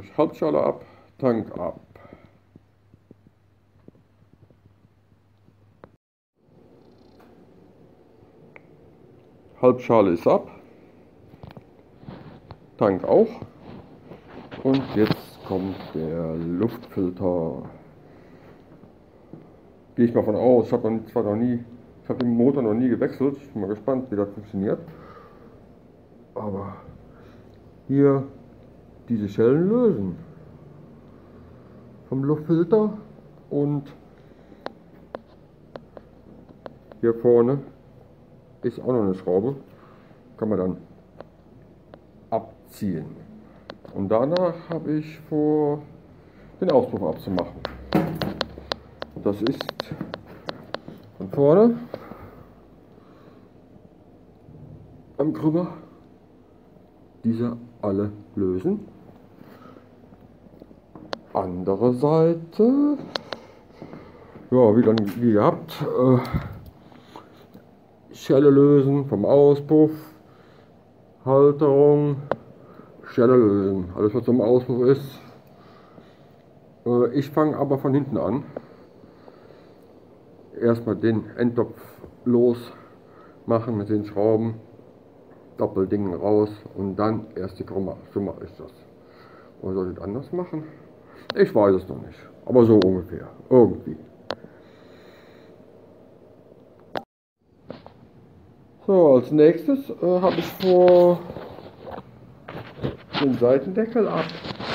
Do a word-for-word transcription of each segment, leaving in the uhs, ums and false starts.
Halbschale ab, Tank ab. Halbschale ist ab, Tank auch. Und jetzt kommt der Luftfilter. Gehe ich mal von aus. Ich habe zwar noch nie, ich habe den Motor noch nie gewechselt. Ich bin mal gespannt, wie das funktioniert. Aber hier diese Schellen lösen vom Luftfilter und hier vorne ist auch noch eine Schraube, kann man dann abziehen. Und danach habe ich vor, den Auspuff abzumachen. Das ist von vorne am Krümmer diese alle lösen. Andere Seite, ja, wie dann wie gehabt, äh, Schelle lösen vom Auspuff, Halterung, Schelle lösen, alles was zum Auspuff ist. Äh, ich fange aber von hinten an. Erstmal den Endtopf losmachen mit den Schrauben, Doppeldingen raus und dann erst die Krümmer. So mache ich das. Oder soll ich das anders machen? Ich weiß es noch nicht, aber so ungefähr, irgendwie. So, als nächstes äh, habe ich vor, den Seitendeckel ab.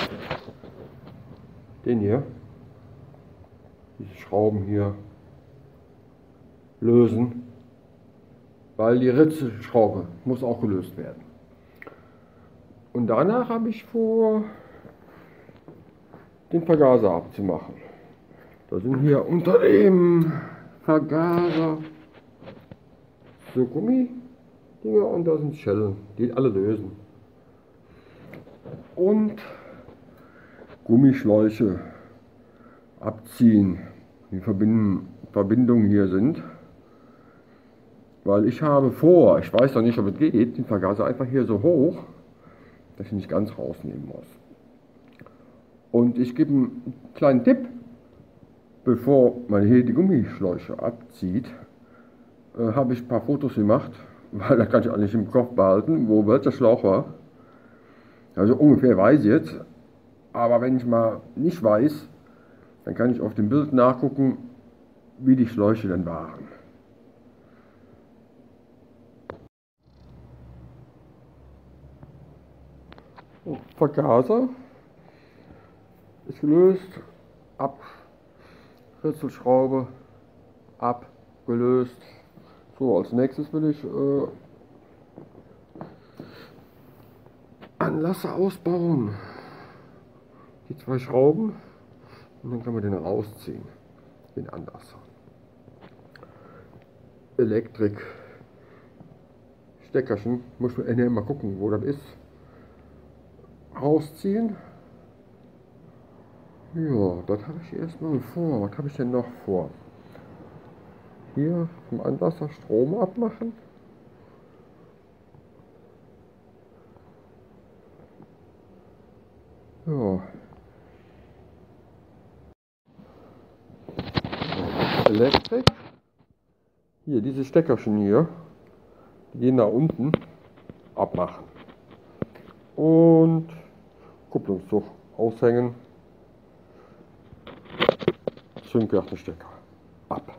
Den hier. Diese Schrauben hier lösen, weil die Ritzelschraube muss auch gelöst werden. Und danach habe ich vor, den Vergaser abzumachen. Da sind hier unter dem Vergaser so Gummi-Dinger und da sind Schellen, die alle lösen. Und Gummischläuche abziehen, die Verbindungen hier sind. Weil ich habe vor, ich weiß noch nicht, ob es geht, den Vergaser einfach hier so hoch, dass ich nicht ganz rausnehmen muss. Und ich gebe einen kleinen Tipp, bevor man hier die Gummischläuche abzieht, äh, habe ich ein paar Fotos gemacht, weil da kann ich auch nicht im Kopf behalten, wo welcher Schlauch war. Also ungefähr weiß ich jetzt, aber wenn ich mal nicht weiß, dann kann ich auf dem Bild nachgucken, wie die Schläuche denn waren. Vergaser ist gelöst, ab, Ritzelschraube abgelöst. So, als nächstes will ich äh, Anlasser ausbauen. Die zwei Schrauben und dann kann man den rausziehen, den Anlasser. Elektrik, Steckerchen, muss man äh, mal gucken, wo das ist. Rausziehen. Ja, das habe ich erstmal vor. Was habe ich denn noch vor? Hier vom Anlasser Strom abmachen. Ja. Elektrik. Hier, diese Steckerchen hier, die gehen nach unten, abmachen. Und Kupplungszug aushängen. Zündkartenstecker ab.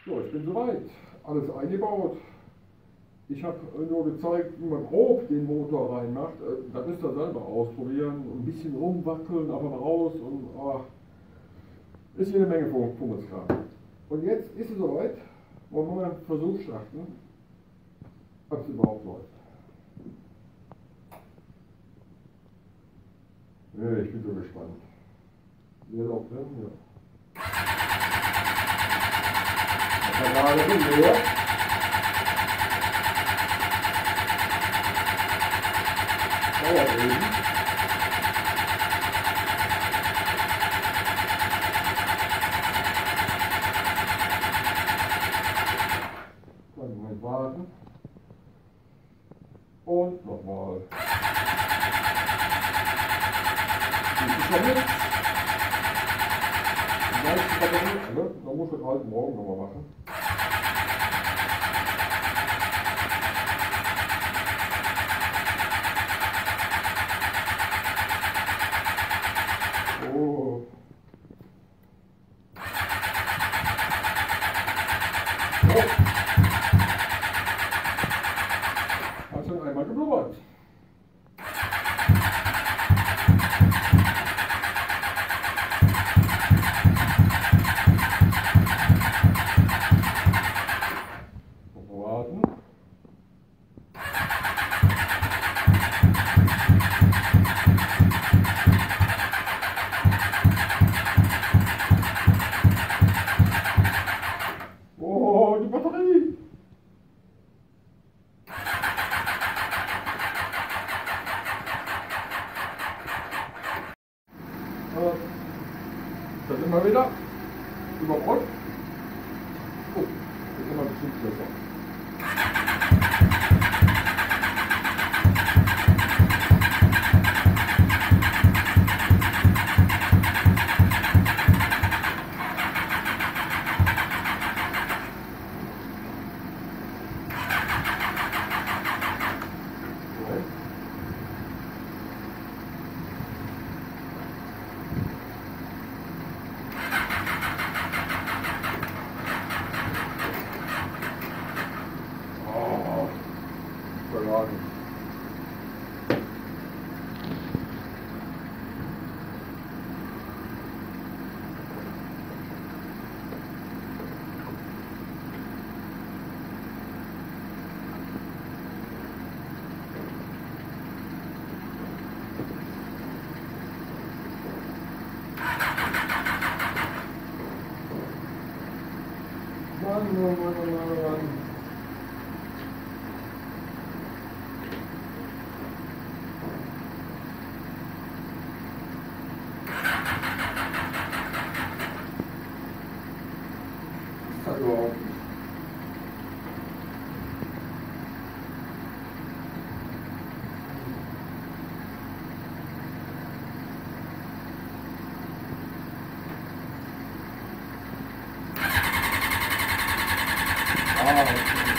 So, ich bin soweit. Alles eingebaut. Ich habe nur gezeigt, wie man grob den Motor reinmacht. Das müsst ihr selber ausprobieren. Ein bisschen rumwackeln, aber mal raus und ach, ist hier eine Menge Fummelskram. Und jetzt ist es soweit. Wollen wir mal einen Versuch starten, ob es überhaupt läuft. Ja, ich bin so gespannt. Ihr seid auch drin? Ja. Das war gerade hin, oder? Dauert eben. Dann Moment warten. Und nochmal. Das ist ja nichts. Die meisten Batterien, ne? Man muss das halt morgen nochmal machen. Oh. Oh. Hat schon einmal geblubbert. Warten. Oh, die Batterie! Äh, da sind wir wieder. Überrollt. Oh, das ist immer bestimmt besser. Verladen. Mann, Mann, Mann, Mann, Mann. Überhaupt nicht. Ah, okay.